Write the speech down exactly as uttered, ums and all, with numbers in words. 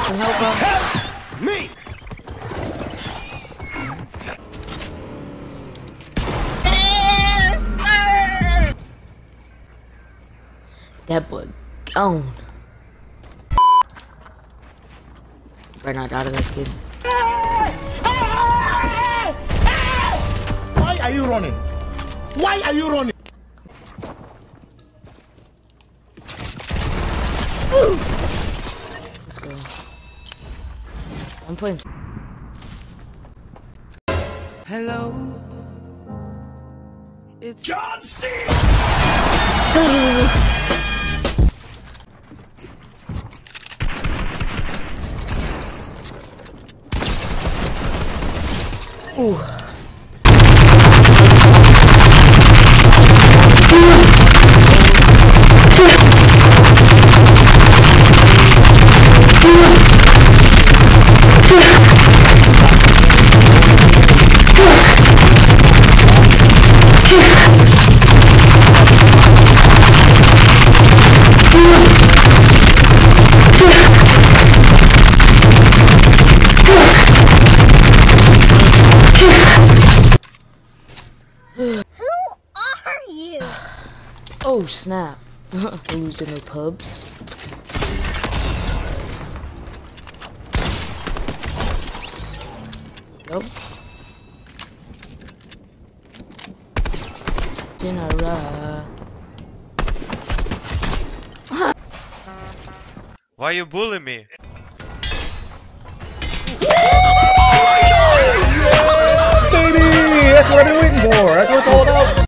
some help, bro? Help me! That boy gone. Better not die to this kid. Why are you running? Why are you running? Let's go. I'm playing. Hello. It's John C. Ooh. Oh snap. Losing the pubs. Go. Dinner. Why you bully me? Baby! That's what I've been waiting for! That's what it's all about!